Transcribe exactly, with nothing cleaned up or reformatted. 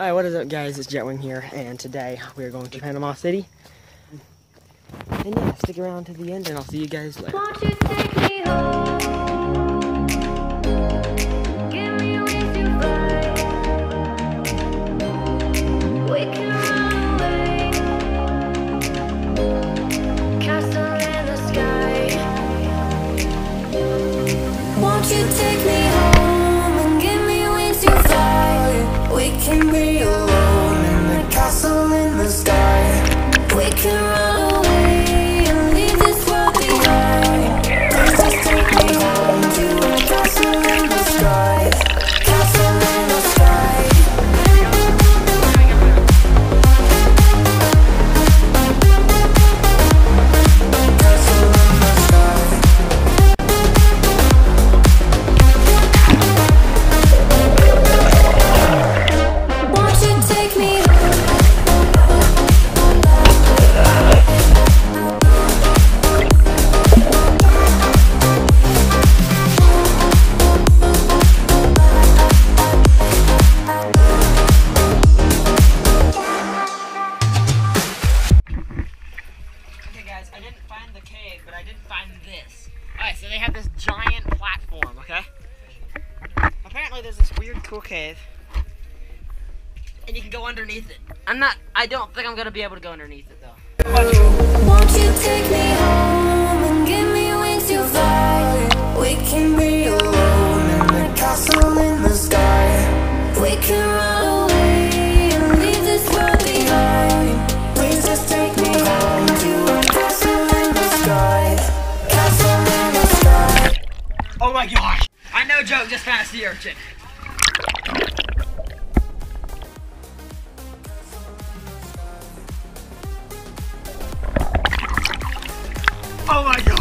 Alright, what is up guys, it's Jetwing here, and today we are going to Panama City. And yeah, stick around to the end and I'll see you guys later. Won't you take me home? Give me a reason to fly. We can run away. Castle in the sky. Won't you take me home and give me wings to fly? We can be alone in the castle in the sky. We can run away and leave this world behind. Please just take me home to a castle in the sky. Castle in the sky. Castle in the sky. Won't you take me I didn't find the cave, but I did find this. Alright, so they have this giant platform, okay? Apparently there's this weird cool cave. And you can go underneath it. I'm not, I don't think I'm gonna be able to go underneath it though. Won't you take me home and give me wings to fly? We can be alone in the castle in the sky. We can run away and leave this world behind. Please just take me home to a castle in the sky. Castle in the sky. Oh my gosh! I know Joe just found a sea urchin. Oh my god!